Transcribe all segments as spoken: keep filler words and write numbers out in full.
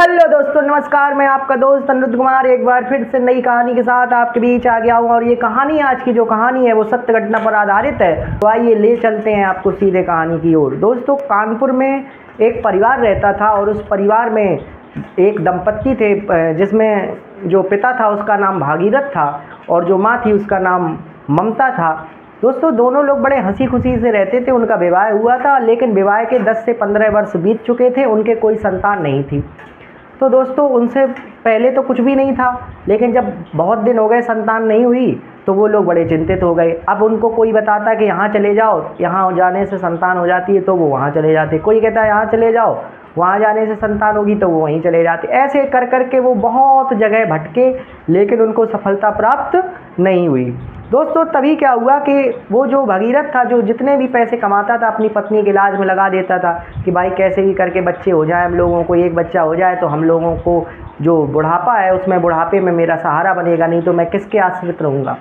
Hello दोस्तों, नमस्कार। मैं आपका दोस्त अनुज कुमार एक बार फिर से नई कहानी के साथ आपके बीच आ गया हूँ। और ये कहानी, आज की जो कहानी है वो सत्य घटना पर आधारित है। तो आइए ले चलते हैं आपको सीधे कहानी की ओर। दोस्तों, कानपुर में एक परिवार रहता था और उस परिवार में एक दंपत्ति थे, जिसमें जो पिता था उसका नाम भागीरथ था और जो माँ थी उसका नाम ममता था। दोस्तों, दोनों लोग बड़े हंसी खुशी से रहते थे। उनका विवाह हुआ था, लेकिन विवाह के दस से पंद्रह वर्ष बीत चुके थे, उनके कोई संतान नहीं थी। तो दोस्तों, उनसे पहले तो कुछ भी नहीं था, लेकिन जब बहुत दिन हो गए संतान नहीं हुई तो वो लोग बड़े चिंतित हो गए। अब उनको कोई बताता कि यहाँ चले जाओ, यहाँ जाने से संतान हो जाती है, तो वो वहाँ चले जाते। कोई कहता है यहाँ चले जाओ, वहाँ जाने से संतान होगी, तो वो वहीं चले जाते। ऐसे कर कर के वो बहुत जगह भटके, लेकिन उनको सफलता प्राप्त नहीं हुई। दोस्तों, तभी क्या हुआ कि वो जो भगीरथ था, जो जितने भी पैसे कमाता था अपनी पत्नी के इलाज में लगा देता था कि भाई कैसे भी करके बच्चे हो जाए, हम लोगों को एक बच्चा हो जाए तो हम लोगों को जो बुढ़ापा है उसमें बुढ़ापे में मेरा सहारा बनेगा, नहीं तो मैं किसके आश्रित रहूँगा।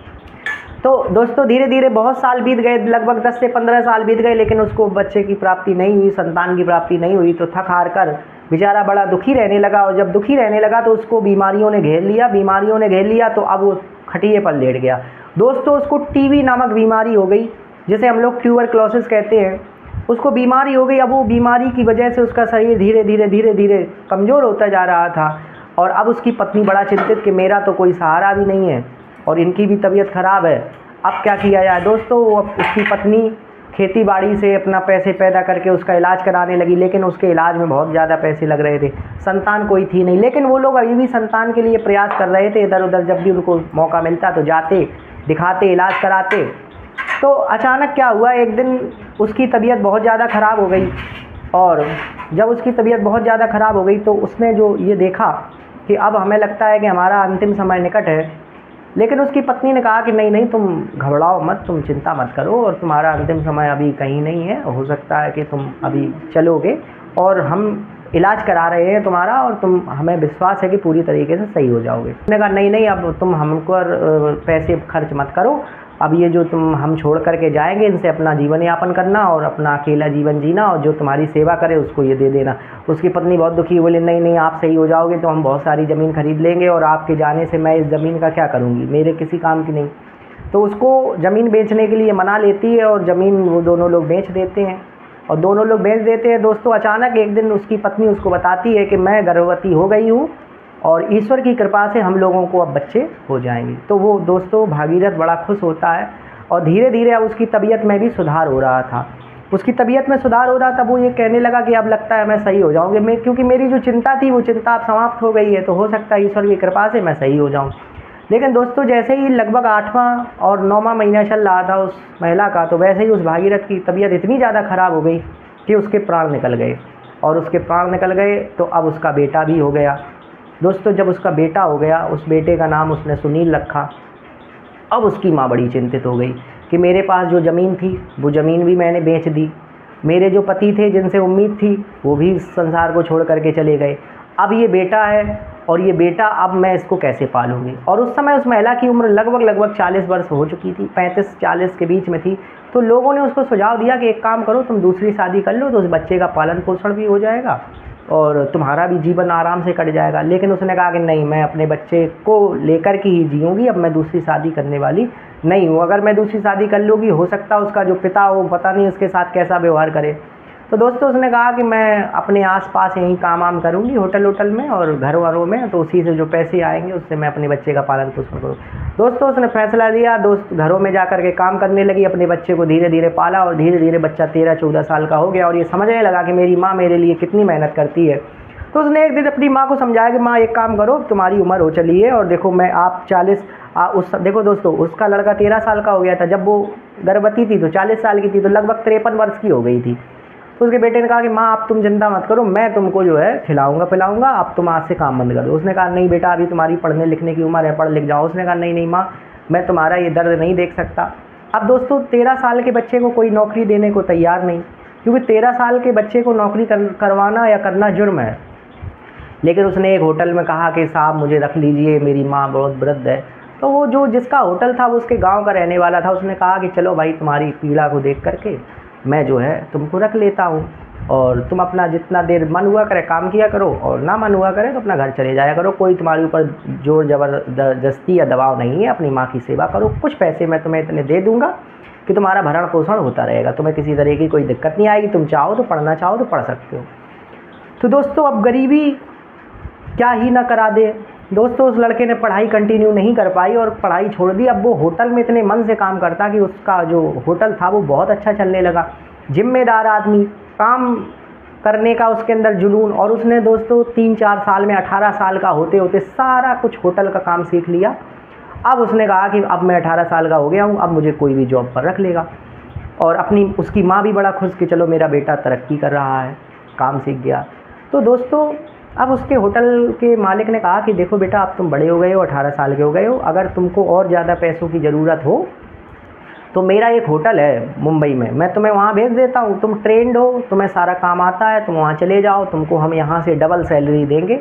तो दोस्तों, धीरे धीरे बहुत साल बीत गए, लगभग दस से पंद्रह साल बीत गए, लेकिन उसको बच्चे की प्राप्ति नहीं हुई, संतान की प्राप्ति नहीं हुई। तो थक हार कर बेचारा बड़ा दुखी रहने लगा। और जब दुखी रहने लगा तो उसको बीमारियों ने घेर लिया बीमारियों ने घेर लिया तो अब वो खटिए पर लेट गया। दोस्तों, उसको टीबी नामक बीमारी हो गई, जिसे हम लोग ट्यूबरक्लोसिस कहते हैं। उसको बीमारी हो गई। अब वो बीमारी की वजह से उसका शरीर धीरे धीरे धीरे धीरे कमज़ोर होता जा रहा था। और अब उसकी पत्नी बड़ा चिंतित कि मेरा तो कोई सहारा भी नहीं है और इनकी भी तबीयत ख़राब है, अब क्या किया जाए। दोस्तों, वो उसकी पत्नी खेती बाड़ी से अपना पैसे पैदा करके उसका इलाज कराने लगी, लेकिन उसके इलाज में बहुत ज़्यादा पैसे लग रहे थे। संतान कोई थी नहीं, लेकिन वो लोग अभी भी संतान के लिए प्रयास कर रहे थे। इधर उधर जब भी उनको मौका मिलता तो जाते, दिखाते, इलाज कराते। तो अचानक क्या हुआ, एक दिन उसकी तबीयत बहुत ज़्यादा ख़राब हो गई। और जब उसकी तबीयत बहुत ज़्यादा ख़राब हो गई तो उसने जो ये देखा कि अब हमें लगता है कि हमारा अंतिम समय निकट है। लेकिन उसकी पत्नी ने कहा कि नहीं नहीं, तुम घबराओ मत, तुम चिंता मत करो, और तुम्हारा अंतिम समय अभी कहीं नहीं है। हो सकता है कि तुम अभी चलोगे और हम इलाज करा रहे हैं तुम्हारा, और तुम, हमें विश्वास है कि पूरी तरीके से सही हो जाओगे। उसने कहा नहीं नहीं, अब तुम हमको पैसे खर्च मत करो। अब ये जो तुम हम छोड़ करके जाएंगे, इनसे अपना जीवन यापन करना और अपना अकेला जीवन जीना, और जो तुम्हारी सेवा करे उसको ये दे देना। उसकी पत्नी बहुत दुखी, बोली नहीं नहीं, आप सही हो जाओगे तो हम बहुत सारी ज़मीन खरीद लेंगे, और आपके जाने से मैं इस ज़मीन का क्या करूँगी, मेरे किसी काम की नहीं। तो उसको ज़मीन बेचने के लिए मना लेती है और ज़मीन वो दोनों लोग बेच देते हैं और दोनों लोग बेच देते हैं। दोस्तों, अचानक एक दिन उसकी पत्नी उसको बताती है कि मैं गर्भवती हो गई हूँ और ईश्वर की कृपा से हम लोगों को अब बच्चे हो जाएंगे। तो वो दोस्तों भागीरथ बड़ा खुश होता है और धीरे धीरे अब उसकी तबीयत में भी सुधार हो रहा था। उसकी तबीयत में सुधार हो रहा था। वो ये कहने लगा कि अब लगता है मैं सही हो जाऊँगी, मैं क्योंकि मेरी जो चिंता थी वो चिंता अब समाप्त हो गई है, तो हो सकता है ईश्वर की कृपा से मैं सही हो जाऊँ। लेकिन दोस्तों, जैसे ही लगभग आठवां और नौवां महीना चल रहा था उस महिला का, तो वैसे ही उस भागीरथ की तबीयत इतनी ज़्यादा ख़राब हो गई कि उसके प्राण निकल गए। और उसके प्राण निकल गए तो अब उसका बेटा भी हो गया। दोस्तों, जब उसका बेटा हो गया, उस बेटे का नाम उसने सुनील रखा। अब उसकी माँ बड़ी चिंतित हो गई कि मेरे पास जो ज़मीन थी वो ज़मीन भी मैंने बेच दी, मेरे जो पति थे जिनसे उम्मीद थी वो भी संसार को छोड़ करके चले गए। अब ये बेटा है और ये बेटा, अब मैं इसको कैसे पालूंगी। और उस समय उस महिला की उम्र लगभग लगभग चालीस वर्ष हो चुकी थी, पैंतीस चालीस के बीच में थी। तो लोगों ने उसको सुझाव दिया कि एक काम करो, तुम दूसरी शादी कर लो तो उस बच्चे का पालन पोषण भी हो जाएगा और तुम्हारा भी जीवन आराम से कट जाएगा। लेकिन उसने कहा कि नहीं, मैं अपने बच्चे को लेकर के ही जीऊँगी, अब मैं दूसरी शादी करने वाली नहीं हूँ। अगर मैं दूसरी शादी कर लूँगी, हो सकता है उसका जो पिता हो पता नहीं उसके साथ कैसा व्यवहार करे। तो दोस्तों, उसने कहा कि मैं अपने आसपास यहीं काम वाम करूँगी, होटल होटल में और घर वारों में, तो उसी से जो पैसे आएंगे उससे मैं अपने बच्चे का पालन पोषण करूँ। दोस्तों, उसने फैसला लिया, दोस्त घरों में जा कर के काम करने लगी, अपने बच्चे को धीरे धीरे पाला और धीरे धीरे बच्चा तेरह चौदह साल का हो गया और ये समझने लगा कि मेरी माँ मेरे लिए कितनी मेहनत करती है। तो उसने एक दिन अपनी माँ को समझाया कि माँ, एक काम करो, तुम्हारी उम्र हो चली है और देखो मैं आप चालीस आ, उस देखो दोस्तों, उसका लड़का तेरह साल का हो गया था जब वो गर्भवती थी, तो चालीस साल की थी, तो लगभग तिरपन वर्ष की हो गई थी। तो उसके बेटे ने कहा कि माँ, आप तुम चिंता मत करो, मैं तुमको जो है खिलाऊंगा पिलाऊंगा, आप तुम आज से काम बंद कर दो। उसने कहा नहीं बेटा, अभी तुम्हारी पढ़ने लिखने की उम्र है, पढ़ लिख जाओ। उसने कहा नहीं नहीं माँ, मैं तुम्हारा ये दर्द नहीं देख सकता। अब दोस्तों, तेरह साल के बच्चे को कोई नौकरी देने को तैयार नहीं, क्योंकि तेरह साल के बच्चे को नौकरी कर, करवाना या करना जुर्म है। लेकिन उसने एक होटल में कहा कि साहब मुझे रख लीजिए, मेरी माँ बहुत वृद्ध है। तो वो जो जिसका होटल था वो उसके गांव का रहने वाला था। उसने कहा कि चलो भाई, तुम्हारी पीड़ा को देख करके मैं जो है तुमको रख लेता हूँ, और तुम अपना जितना देर मन हुआ करे काम किया करो, और ना मन हुआ करे तो अपना घर चले जाया करो। कोई तुम्हारे ऊपर जोर जबरदस्ती या दबाव नहीं है। अपनी माँ की सेवा करो। कुछ पैसे मैं तुम्हें इतने दे दूँगा कि तुम्हारा भरण पोषण होता रहेगा, तुम्हें किसी तरह की कोई दिक्कत नहीं आएगी। तुम चाहो तो पढ़ना चाहो तो पढ़ सकते हो। तो दोस्तों अब गरीबी क्या ही ना करा दे। दोस्तों उस लड़के ने पढ़ाई कंटिन्यू नहीं कर पाई और पढ़ाई छोड़ दी। अब वो होटल में इतने मन से काम करता कि उसका जो होटल था वो बहुत अच्छा चलने लगा। जिम्मेदार आदमी, काम करने का उसके अंदर जुनून, और उसने दोस्तों तीन चार साल में अठारह साल का होते होते सारा कुछ होटल का काम सीख लिया। अब उसने कहा कि अब मैं अठारह साल का हो गया हूँ, अब मुझे कोई भी जॉब पर रख लेगा। और अपनी उसकी माँ भी बड़ा खुश कि चलो मेरा बेटा तरक्की कर रहा है, काम सीख गया। तो दोस्तों अब उसके होटल के मालिक ने कहा कि देखो बेटा, अब तुम बड़े हो गए हो, अठारह साल के हो गए हो, अगर तुमको और ज़्यादा पैसों की ज़रूरत हो तो मेरा एक होटल है मुंबई में, मैं तुम्हें वहाँ भेज देता हूँ। तुम ट्रेंड हो, तुम्हें सारा काम आता है, तुम वहाँ चले जाओ, तुमको हम यहाँ से डबल सैलरी देंगे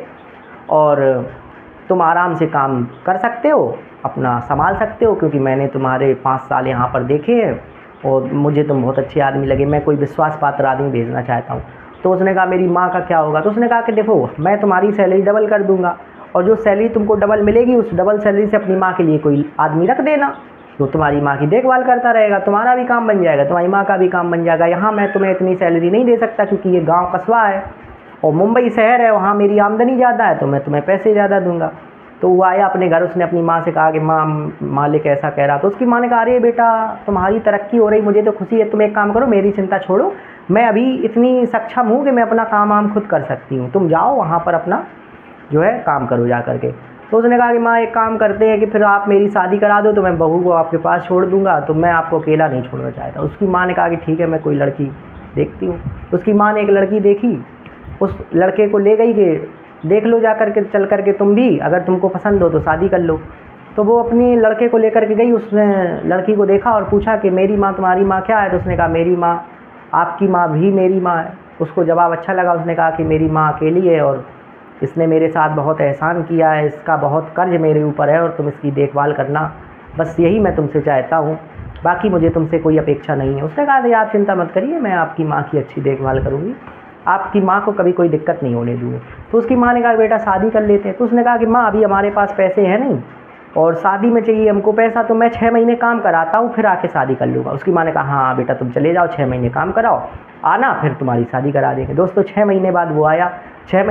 और तुम आराम से काम कर सकते हो, अपना संभाल सकते हो, क्योंकि मैंने तुम्हारे पाँच साल यहाँ पर देखे हैं और मुझे तुम बहुत अच्छे आदमी लगे, मैं कोई विश्वास पात्र आदमी भेजना चाहता हूँ। तो उसने कहा मेरी माँ का क्या होगा? तो उसने कहा कि देखो मैं तुम्हारी सैलरी डबल कर दूँगा, और जो सैलरी तुमको डबल मिलेगी उस डबल सैलरी से अपनी माँ के लिए कोई आदमी रख देना, तो तुम्हारी माँ की देखभाल करता रहेगा, तुम्हारा भी काम बन जाएगा, तुम्हारी माँ का भी काम बन जाएगा। यहाँ मैं तुम्हें इतनी सैलरी नहीं दे सकता क्योंकि ये गांव कस्बा है और मुंबई शहर है, वहाँ मेरी आमदनी ज़्यादा है, तो मैं तुम्हें पैसे ज़्यादा दूंगा। तो वो आया अपने घर, उसने अपनी माँ से कहा कि माँ मालिक ऐसा कह रहा। तो उसकी माँ ने कहा अरे बेटा तुम्हारी तरक्की हो रही, मुझे तो खुशी है, तुम एक काम करो, मेरी चिंता छोड़ो, मैं अभी इतनी सक्षम हूँ कि मैं अपना काम वाम खुद कर सकती हूँ, तुम जाओ वहाँ पर अपना जो है काम करो जा करके। तो उसने कहा कि माँ एक काम करते हैं कि फिर आप मेरी शादी करा दो तो मैं बहू को आपके पास छोड़ दूंगा, तो मैं आपको अकेला नहीं छोड़ना चाहता। उसकी माँ ने कहा कि ठीक है मैं कोई लड़की देखती हूँ। उसकी माँ ने एक लड़की देखी, उस लड़के को ले गई कि देख लो जा करके, चल करके तुम भी, अगर तुमको पसंद हो तो शादी कर लो। तो वो अपनी लड़के को लेकर के गई, उसने लड़की को देखा और पूछा कि मेरी माँ तुम्हारी माँ क्या है? तो उसने कहा मेरी माँ आपकी माँ भी मेरी माँ है। उसको जवाब अच्छा लगा, उसने कहा कि मेरी माँ अकेली है और इसने मेरे साथ बहुत एहसान किया है, इसका बहुत कर्ज मेरे ऊपर है और तुम इसकी देखभाल करना, बस यही मैं तुमसे चाहता हूँ, बाकी मुझे तुमसे कोई अपेक्षा नहीं है। उसने कहा नहीं आप चिंता मत करिए, मैं आपकी माँ की अच्छी देखभाल करूँगी, आपकी माँ को कभी कोई दिक्कत नहीं होने दूँगी। तो उसकी माँ ने कहा बेटा शादी कर लेते हैं। तो उसने कहा कि माँ अभी हमारे पास पैसे हैं नहीं और शादी में चाहिए हमको पैसा, तो मैं छः महीने काम कराता हूँ फिर आके शादी कर लूँगा। उसकी माँ ने कहा हाँ बेटा तुम चले जाओ, छः महीने काम कराओ, आना फिर तुम्हारी शादी करा देंगे। दोस्तों छः महीने बाद वो आया, छः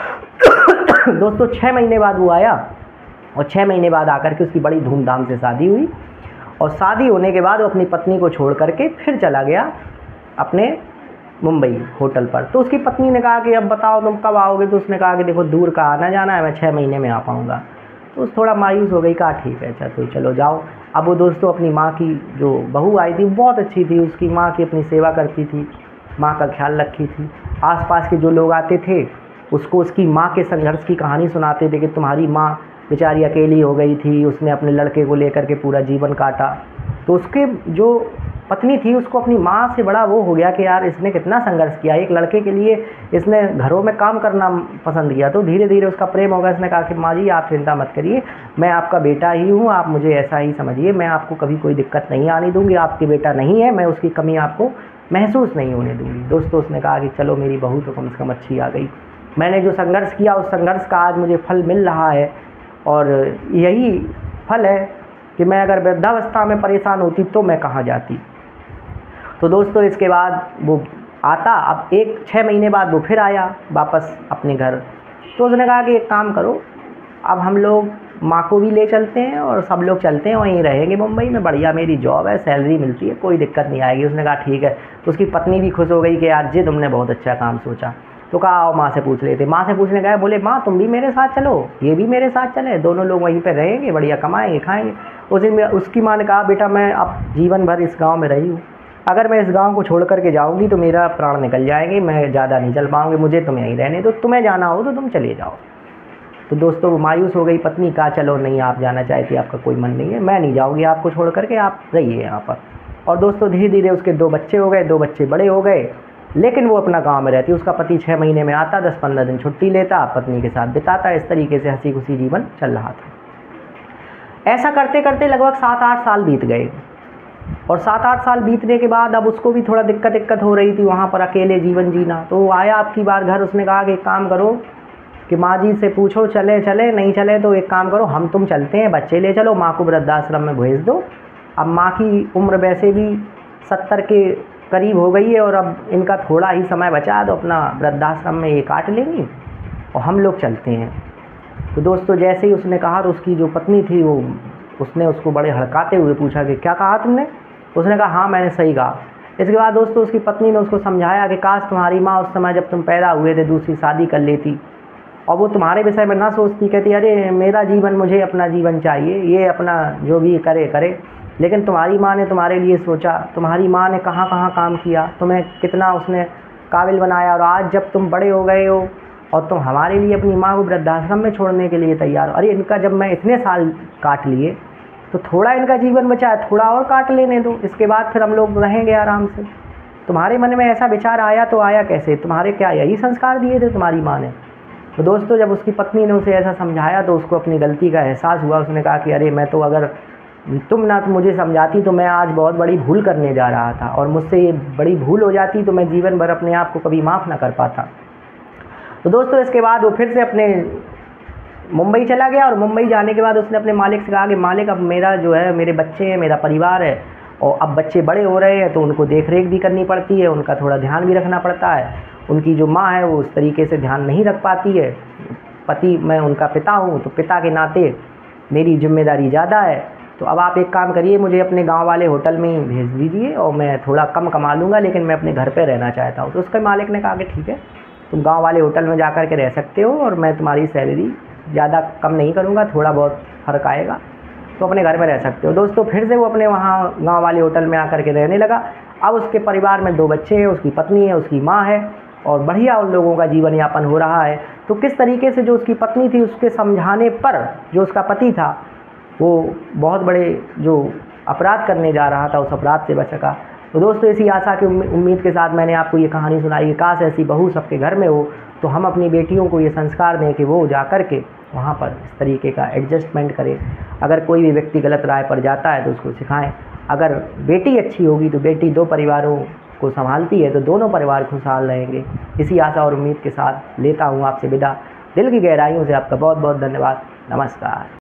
महीने दोस्तों छः महीने बाद वो आया और छः महीने बाद आकर के उसकी बड़ी धूमधाम से शादी हुई। और शादी होने के बाद वो अपनी पत्नी को छोड़ करके फिर चला गया अपने मुंबई होटल पर। तो उसकी पत्नी ने कहा कि अब बताओ तुम कब आओगे? तो उसने कहा कि देखो दूर का आना जाना है, मैं छः महीने में आ पाऊँगा। तो उस थोड़ा मायूस हो गई, कहा ठीक है अच्छा तो चलो जाओ। अब वो दोस्तों अपनी माँ की जो बहू आई थी बहुत अच्छी थी, उसकी माँ की अपनी सेवा करती थी, माँ का ख्याल रखी थी। आसपास के जो लोग आते थे उसको उसकी माँ के संघर्ष की कहानी सुनाते थे कि तुम्हारी माँ बेचारी अकेली हो गई थी, उसने अपने लड़के को लेकर के पूरा जीवन काटा। तो उसके जो पत्नी थी उसको अपनी माँ से बड़ा वो हो गया कि यार इसने कितना संघर्ष किया, एक लड़के के लिए इसने घरों में काम करना पसंद किया। तो धीरे धीरे उसका प्रेम होगा। इसने कहा कि माँ जी आप चिंता मत करिए, मैं आपका बेटा ही हूँ, आप मुझे ऐसा ही समझिए, मैं आपको कभी कोई दिक्कत नहीं आने दूँगी, आपके बेटा नहीं है, मैं उसकी कमी आपको महसूस नहीं होने दूँगी। दोस्तों उसने कहा कि चलो मेरी बहू तो कम से कम अच्छी आ गई, मैंने जो संघर्ष किया उस संघर्ष का आज मुझे फल मिल रहा है, और यही फल है कि मैं अगर वृद्धावस्था में परेशान होती तो मैं कहाँ जाती। तो दोस्तों इसके बाद वो आता, अब एक छः महीने बाद वो फिर आया वापस अपने घर। तो उसने कहा कि एक काम करो, अब हम लोग माँ को भी ले चलते हैं और सब लोग चलते हैं, वहीं रहेंगे मुंबई में, बढ़िया मेरी जॉब है, सैलरी मिलती है, कोई दिक्कत नहीं आएगी। उसने कहा ठीक है। तो उसकी पत्नी भी खुश हो गई कि यार जी तुमने बहुत अच्छा काम सोचा। तो कहा आओ माँ से पूछ लेते। माँ से पूछने गए, बोले माँ तुम भी मेरे साथ चलो, ये भी मेरे साथ चले, दोनों लोग वहीं पर रहेंगे, बढ़िया कमाएंगे खाएंगे। उसी में उसकी माँ ने कहा बेटा मैं अब जीवन भर इस गाँव में रही हूँ, अगर मैं इस गांव को छोड़ करके जाऊंगी तो मेरा प्राण निकल जाएंगे, मैं ज़्यादा नहीं चल पाऊंगी, मुझे तुम यहीं रहने दो, तुम्हें जाना हो तो तुम चले जाओ। तो दोस्तों वो मायूस हो गई पत्नी, कहा चलो नहीं आप जाना चाहती, आपका कोई मन नहीं है, मैं नहीं जाऊंगी आपको छोड़ करके, आप रहिए यहाँ पर। और दोस्तों धीरे धीरे उसके दो बच्चे हो गए, दो बच्चे बड़े हो गए, लेकिन वो अपना गाँव में रहती। उसका पति छः महीने में आता, दस पंद्रह दिन छुट्टी लेता, पत्नी के साथ बिताता, इस तरीके से हंसी खुशी जीवन चल रहा था। ऐसा करते करते लगभग सात आठ साल बीत गए। और सात आठ साल बीतने के बाद अब उसको भी थोड़ा दिक्कत दिक्कत हो रही थी वहाँ पर अकेले जीवन जीना। तो वो आया आपकी बार घर, उसने कहा कि एक काम करो कि माँ जी से पूछो चले चले, नहीं चले तो एक काम करो हम तुम चलते हैं, बच्चे ले चलो, माँ को वृद्धाश्रम में भेज दो। अब माँ की उम्र वैसे भी सत्तर के करीब हो गई है और अब इनका थोड़ा ही समय बचा है, तो अपना वृद्धाश्रम में ये काट लेंगी और हम लोग चलते हैं। तो दोस्तों जैसे ही उसने कहा तो उसकी जो पत्नी थी वो उसने उसको बड़े हड़काते हुए पूछा कि क्या कहा तुमने? उसने कहा हाँ मैंने सही कहा। इसके बाद दोस्तों उसकी पत्नी ने उसको समझाया कि काश तुम्हारी माँ उस समय जब तुम पैदा हुए थे दूसरी शादी कर लेती और वो तुम्हारे विषय में ना सोचती, कहती अरे मेरा जीवन, मुझे अपना जीवन चाहिए, ये अपना जो भी करे करे। लेकिन तुम्हारी माँ ने तुम्हारे लिए सोचा, तुम्हारी माँ ने कहाँ कहाँ काम किया, तुम्हें कितना उसने काबिल बनाया, और आज जब तुम बड़े हो गए हो और तुम हमारे लिए अपनी माँ को वृद्धाश्रम में छोड़ने के लिए तैयार हो। अरे इनका जब मैं इतने साल काट लिए तो थोड़ा इनका जीवन बचा है, थोड़ा और काट लेने दो, इसके बाद फिर हम लोग रहेंगे आराम से। तुम्हारे मन में ऐसा विचार आया तो आया कैसे? तुम्हारे क्या यही संस्कार दिए थे तुम्हारी माँ ने? तो दोस्तों जब उसकी पत्नी ने उसे ऐसा समझाया तो उसको अपनी गलती का एहसास हुआ। उसने कहा कि अरे मैं तो, अगर तुम ना तो मुझे समझाती तो मैं आज बहुत बड़ी भूल करने जा रहा था, और मुझसे ये बड़ी भूल हो जाती तो मैं जीवन भर अपने आप को कभी माफ़ ना कर पाता। तो दोस्तों इसके बाद वो फिर से अपने मुंबई चला गया, और मुंबई जाने के बाद उसने अपने मालिक से कहा कि मालिक अब मेरा जो है, मेरे बच्चे हैं, मेरा परिवार है, और अब बच्चे बड़े हो रहे हैं तो उनको देख रेख भी करनी पड़ती है, उनका थोड़ा ध्यान भी रखना पड़ता है। उनकी जो माँ है वो उस तरीके से ध्यान नहीं रख पाती है। पति, मैं उनका पिता हूँ तो पिता के नाते मेरी जिम्मेदारी ज़्यादा है। तो अब आप एक काम करिए, मुझे अपने गांव वाले होटल में ही भेज दीजिए और मैं थोड़ा कम कमा लूँगा, लेकिन मैं अपने घर पे रहना चाहता हूँ। तो उसके मालिक ने कहा कि ठीक है, तुम गांव वाले होटल में जा कर के रह सकते हो और मैं तुम्हारी सैलरी ज़्यादा कम नहीं करूँगा, थोड़ा बहुत फ़र्क आएगा, तो अपने घर में रह सकते हो। दोस्तों फिर से वो अपने वहाँ गाँव वाले होटल में आकर के रहने लगा। अब उसके परिवार में दो बच्चे हैं, उसकी पत्नी है, उसकी माँ है, और बढ़िया उन लोगों का जीवन यापन हो रहा है। तो किस तरीके से जो उसकी पत्नी थी उसके समझाने पर जो उसका पति था वो बहुत बड़े जो अपराध करने जा रहा था उस अपराध से बच सका। तो दोस्तों इसी आशा की उम्मीद के साथ मैंने आपको ये कहानी सुनाई कि काश ऐसी बहू सबके घर में हो, तो हम अपनी बेटियों को ये संस्कार दें कि वो जा कर के वहाँ पर इस तरीके का एडजस्टमेंट करें। अगर कोई भी व्यक्ति गलत राय पर जाता है तो उसको सिखाएं। अगर बेटी अच्छी होगी तो बेटी दो परिवारों को संभालती है तो दोनों परिवार खुशहाल रहेंगे। इसी आशा और उम्मीद के साथ लेता हूँ आपसे विदा। दिल की गहराइयों से आपका बहुत बहुत धन्यवाद। नमस्कार।